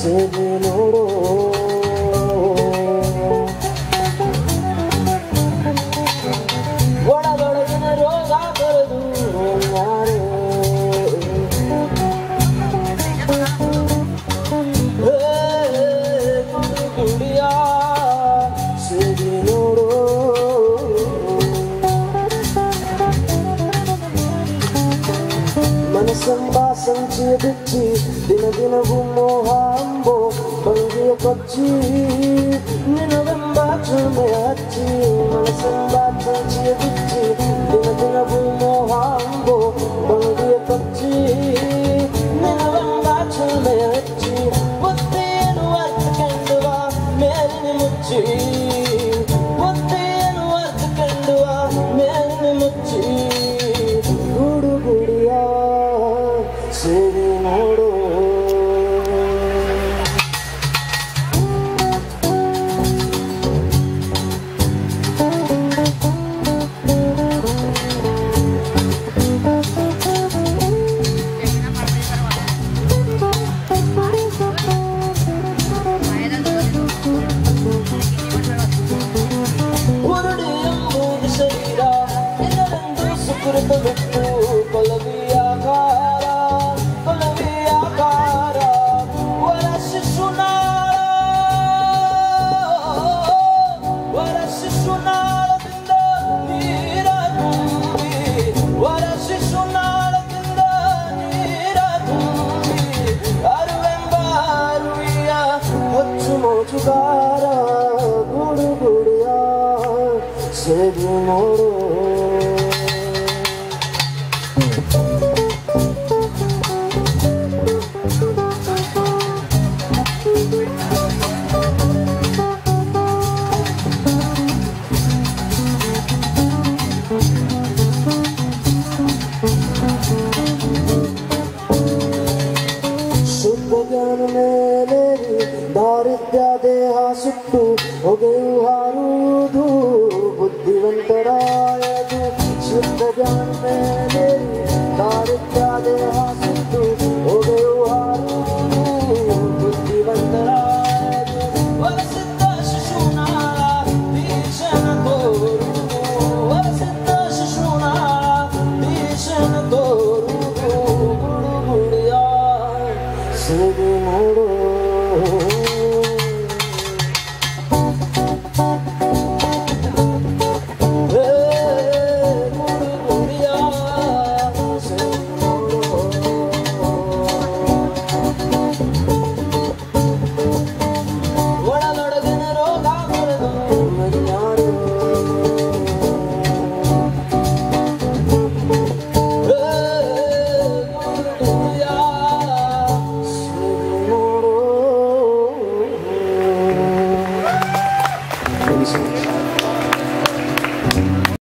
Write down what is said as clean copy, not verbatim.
ಸೇರಿ ನೋಡು ಒಳಗೊಳಗಿನ ರೋಗ ಬರದು ಯಾರೇ ಗುಡಿಯ ಸೇರಿ ನೋಡು ಮನಸ್ಸೆಂಬ ಸಂಚಿಯ ಬಿಚ್ಚಿ ದಿನ ದಿನವೂ ಮೋಹ ಅಂಬೋ ಬಂಗಿಯ ಕೊಚ್ಚಿ ನಿನವೆಂಬ ಚುಮೆ ಹಚ್ಚಿ ಮನಸ್ಸೆಂಬ ಸಂಚಿಯ ಬಿಚ್ಚಿ ದಿನ ದಿನವೂ ಮೋಹ ಅಂಬೋ ಬಂಗಿಯ ಕೊಚ್ಚಿ ನಿನವೆಂಬ ಚುಮೆ ಹಚ್ಚಿ ಬುದ್ಧಿಯನ್ನು ಅರ್ಥಕೊಂಡುವ ಮೇಲಿನ ಮುಚ್ಚಿ ಬುದ್ಧಿಯನ್ನು ಅರ್ಥಕೊಂಡುವ ಮೇಲಿನ ಮುಚ್ಚಿ ಗುಡಿಯ ಸೇರಿ ನೋಡು ಹುರುಡಿ ಎಂಬುದು ಶರೀರ ಇನ್ನೊಂದು ಸುಕೃತ ಬಿಟ್ಟು ಕೊಲವಿಯಾಕಾರ ವರ ಶಿಶುನಾಳದಿಂದ ನೀರ ತುಂಬಿ ವರ ಶಿಶುನಾಳದಿಂದ ನೀರ ತುಂಬಿ ಅರುವೆಂಬ ಅರುವಿಯ ಹೊಚ್ಚು ಮೋಚುಗಾರ ಗುಡಿಯ ಸೇರಿ ನೋಡು ಶುದ್ಧ ಜ್ಞಾನ ಮೇಲೆ ದಾರಿದ್ರ್ಯ ದೇಹ ಸುಟ್ಟು ಹೊಗೆ